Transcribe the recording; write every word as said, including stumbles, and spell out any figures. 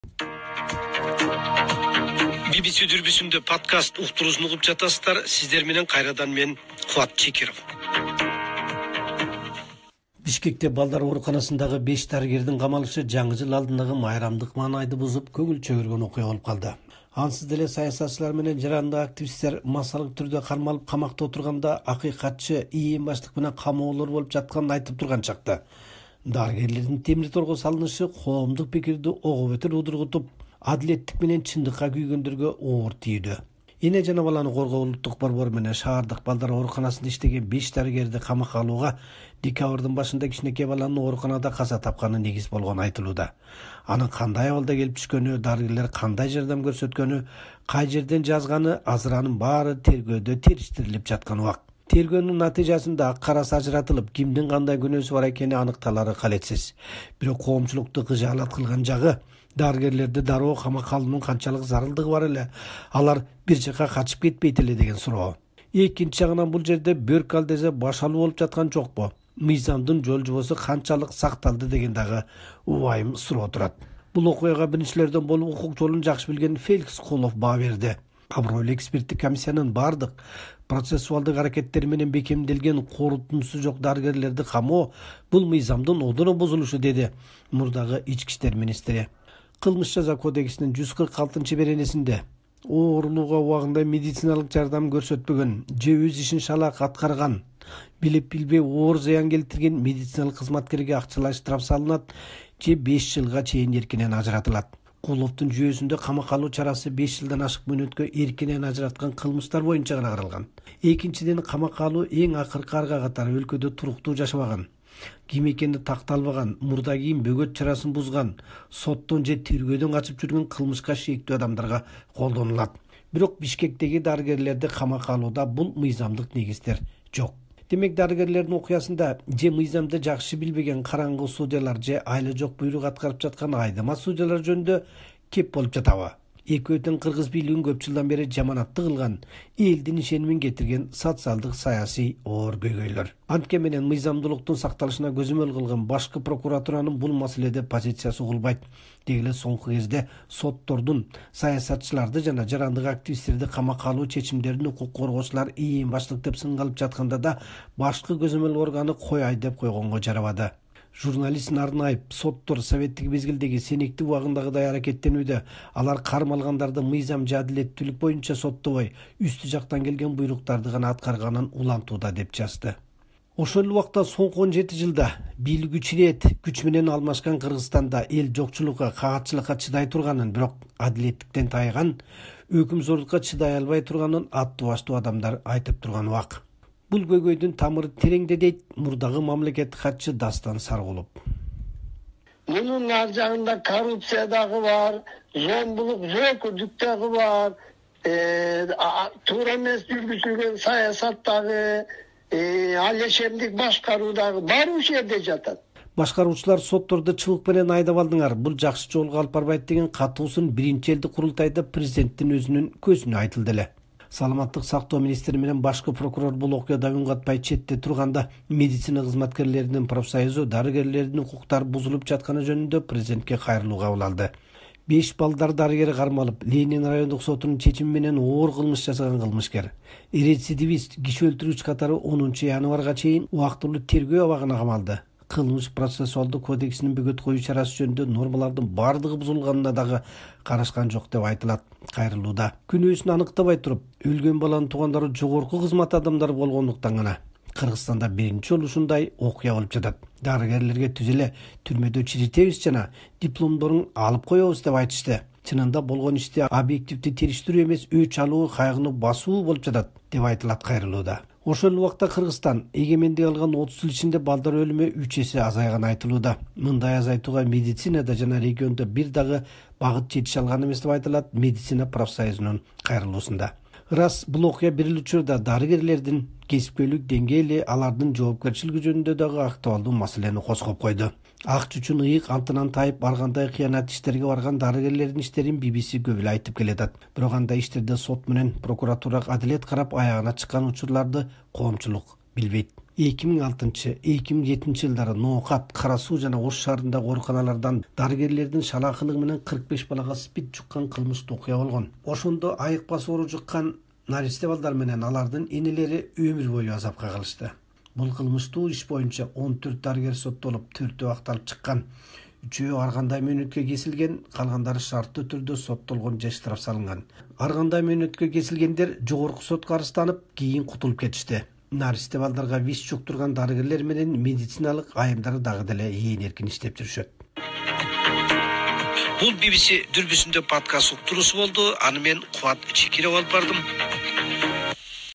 би би си дүрбүсүндө подкаст уктуруусун угуп жатасыздар. Сиздер менен кайрадан мен Кубат Чекиров. Бишкекте балдар ооруканасындагы беш дарыгердин камалышы жаңы жыл алдындагы майрамдык маанайды бузуп көңүл чөгөргөн окуя болуп калды. Ансыз деле саясатчылар менен жарандык активисттер массалык түрдө кармалып камакта отурганда акыйкатчы ийин баштык менен камоолор болуп жатканын айтып турган чакта дарыгерлердин темир торго салынышы коомдук пикирди ого бетер удургутуп, адилеттик менен чындыкка күйгөндөргө оор тийүүдө. Эне жана баланы коргоо улуттук борбору менен шаардык балдар ооруканасында иштеген беш дарыгерди камакка алууга декабрдын башында кичинекей баланын ооруканада каза тапканы негиз болгону айтылууда. Анын кандай абалда келип түшкөнү, дарыгерлер кандай жардам көрсөткөнү, кай жерден жазганы азыр анын баары тергөөдө териштирилип жаткан убак. Тергөөнүн натыйжасында ак карасы ажыратылып, кимдин кандай күнөөсү бар экени аныкталары калетсиз. Бирок коомчулукту кыжаалат кылган жагы дарыгерлерди дароо камакка алуунун канчалык зарылдыгы бар эле, алар бир жака качып кетпейт эле деген суроо. Экинчи жагынан бул жерде бөрк алдезе баш алуу болуп жаткан жокпу? Мыйзамдын жол жобосу канчалык сакталды деген дагы убайым суроо турат. Бул окуяга биринчилерден болуп укук жолун жакшы билген Феликс Кулов баа берди. Абройлуу эксперттик комиссиянын бардык процессуалдык аракеттери менен бекемделген корутундусу жок дарыгерлерди камоо бул мыйзамдын одоно бузулушу, деди мурдагы ички иштер министри. Кылмыш жаза кодексинин жүз кырк алтынчы беренесинде оорулууга убагында медициналык жардам көрсөтпөгөн же өз ишин шалаак аткарган, билип билбей оор зыян келтирген медициналык кызматкерге акчалай штраф салынат же беш жылга чейин эркинен ажыратылат. Куловдун жүйөсүндө камакка алуу чарасы беш жылдан ашык мөөнөткө эркинен ажыраткан кылмыштар боюнча гана каралган. Экинчиден, камакка алуу эң акыркы арга катары өлкөдө туруктуу жашабаган, ким экени такталбаган, мурда кийин бөгөт чарасын бузган, соттон же тергөөдөн качып жүргөн кылмышка шектүү адамдарга колдонулат. Бирок Бишкектеги дарыгерлерди камакка алууда бул мыйзамдык негиздер жок. Демек дарыгерлердин окуясында же мыйзамды жакшы билбеген караңгы судьялар же айла жок буйрук аткарып жаткан айдама судьялар жөнүндө кеп болуп жатабы? Экөөтөн кыргыз бийлигин көп жылдан бери жаманатты кылган, элдин ишенимин кетирген социалдык саясий оор көйгөйлөр. Антке менен мыйзамдуулуктун сакталышына көзөмөл кылган башкы прокуратуранын бул маселеде позициясы угулбайт. Дегеле соңку кезде соттордун саясатчыларды жана жарандык активисттерди камакка алуу чечимдерин укук коргоочулар ийин баштык деп сынгалып жатканда да башкы көзөмөл органы кояй деп койгонго жарабады. Журналист Нарнаев соттор советтик мезгилдеги сенектик убагындагыдай аракеттенүүдө, алар кармалгандарды мыйзам же адилеттүүлүк боюнча соттобой, үстү жактан келген буйруктарды гана аткарганын улантууда деп жазды. Ошол убакта соңку он жети жылда бийлик үч ирет күч менен алмашкан Кыргызстанда эл жокчулукка, кагатчылыкка чыдай турганын, бирок адилеттиктен тайган, өкүмзорлукка чыдай албай турганын аттуу баштуу адамдар айтып турган убак. Бул көйгөйдүн тамыры тереңде, дейт мурдагы мамлекеттик катчы Дастан Саргулов. Мунун ар жагында коррупция дагы бар, зомбулук, жөөкүрдүк дагы бар, туура эмес жүргүзүлгөн саясат дагы, алешемдик башкаруу дагы бар ушул жерде жатат. Башкаруучулар сотторду чыбык менен айдап алдыңар, бул жакшы жолго алып барбайт деген катуусун биринчи элди курултайда президенттин өзүнүн көзүнө айтылды эле. Саламаттык сактоо министри менен башкы прокурор бул окуяда үн катпай четте турганда медицина кызматкерлеринин профсоюзу дарыгерлердин укуктары бузулуп жатканы жөнүндө президентке кайрылуу кабыл алды. беш балдар дарыгери кармалып, Ленин райондук сотунун чечими менен оор кылмыш жасаган кылмышкер, рецидивист, киши өлтүрүүчү катары онунчу январга чейин убактылуу тергөө абагына камалды. Кылмыш процессуалдык кодексинин бөгөт коюу чарасы жөнүндө нормалардын бардыгы бузулганына дагы карашкан жок деп айтылат кайрылууда. Күнөөсүн аныктабай туруп, өлгөн баланын туугандары жогорку кызмат адамдары болгондуктан гана Кыргызстанда биринчи жолу ушундай окуя болуп жатат. Дарыгерлерге түз эле түрмөдө чиритебиз жана дипломдорун алып коебуз деп айтышты. Чынында болгон ишти объективди териштирүү эмес, өч алуу, кайгыны басуу болуп жатат деп айтылат кайрылууда. Ошол убакта Кыргызстан эгемендик алган отуз жыл ичинде балдар өлүмү үч эсе азайганы айтылууда. Мындай азайтууга медицинада жана региондо бир дагы багыт жетише алган эмес деп айтылат медицина профсоюзунун кайрылуусунда. Рас, бул окуя бир эле учурда дарыгерлердин кесипкөйлүк деңгээли, алардын жоопкерчилиги жөнүндө дагы актуалдуу маселени козгоп койду. Ак чүчүн ыйык антынан тайып ар кандай кыянат иштерге барган дарыгерлердин иштерин би би си көп эле айтып келатат. Бирок андай иштерде сот менен прокуратура адилет карап аягына чыккан учурларды коомчулук билбейт. эки миң алтынчы эки миң жетинчи жылдары Ноокат, Кара Суу жана Ош шаарындагы ооруканалардан дарыгерлердин шалаакылыгы менен кырк беш балага СПИД жуккан кылмыштуу окуя болгон. Ошондо айыкпас оору жуккан наристе балдар менен алардын энелери өмүр бою азапка калышты. Бул кылмыштуу иш боюнча он төрт дарыгер соттолуп, төртөө акталып чыккан. Үчөө ар кандай мөөнөткө кесилген, калгандары шарттуу түрдө соттолгон же штраф салынган. Ар кандай мөөнөткө кесилгендер жогорку сотко арызданып, кийин кутулуп кетишти. Наристе балдарга ВИЧ жуктурган дарыгерлер менен медициналык айымдары дагы деле ээн эркин иштеп жүрүшөт. Бул би би си дүрбүсүндө подкаст уктуруусу болду. Аны мен Кубат Чекиров алып бардым.